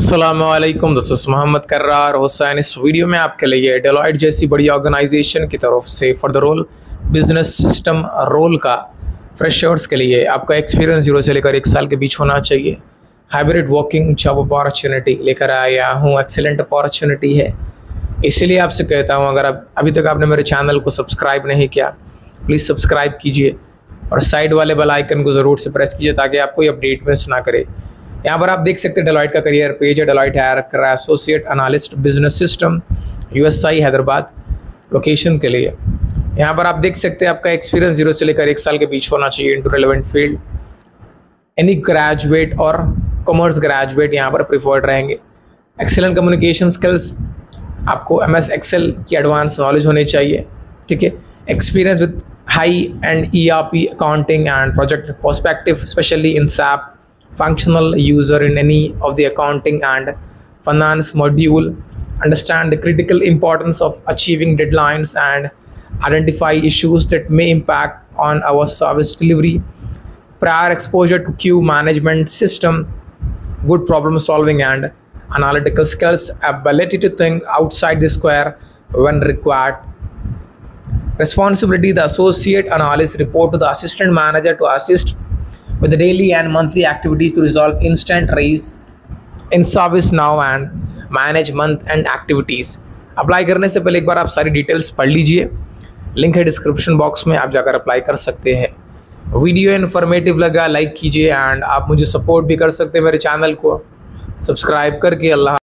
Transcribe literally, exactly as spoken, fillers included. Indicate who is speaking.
Speaker 1: अस्सलामुअलैकुम, this is Mohammad Karrar Hussain. इस video में आपके लिए डेलॉयट जैसी बड़ी ऑर्गेनाइजेशन की तरफ से for the role business system role का फ्रेशर्स के लिए आपका एक्सपीरियंस जीरो से लेकर एक साल के बीच होना चाहिए। हाइब्रिड वर्किंग जॉब अपॉर्चुनिटी लेकर आया हूँ। एक्सेलेंट अपॉर्चुनिटी है, इसीलिए आपसे कहता हूँ अगर आप अभी तक आपने मेरे चैनल को सब्सक्राइब नहीं किया प्लीज़ सब्सक्राइब कीजिए और साइड वाले बेल आइकन को ज़रूर से प्रेस कीजिए ताकि आपको ये अपडेट मिस ना करे। यहाँ पर आप देख सकते हैं डेलॉयट का करियर पेज है। डेलॉयट हायर कर रहा है associate analyst business system USI Hyderabad location के लिए। यहाँ पर आप देख सकते हैं आपका एक्सपीरियंस जीरो से लेकर एक साल के बीच होना चाहिए into relevant field. Any graduate और कॉमर्स ग्रेजुएट यहाँ पर प्रिफर्ड रहेंगे। एक्सेलेंट कम्युनिकेशन स्किल्स, आपको एम एस एक्सेल की एडवांस नॉलेज होनी चाहिए, ठीक है। Experience with high end E R P accounting and project perspective specially in SAP functional user in any of the accounting and finance module, understand the critical importance of achieving deadlines and identify issues that may impact on our service delivery, prior exposure to queue management system, good problem solving and analytical skills, ability to think outside the square when required. Responsibility: the associate analyst report to the assistant manager to assist with the daily and monthly activities to resolve instant raise in service now and manage month end activities. Apply करने से पहले एक बार आप सारी details पढ़ लीजिए, link है description box में, आप जाकर अप्लाई कर सकते हैं। वीडियो इन्फॉर्मेटिव लगा लाइक कीजिए एंड आप मुझे सपोर्ट भी कर सकते हैं मेरे चैनल को सब्सक्राइब करके। अल्लाह।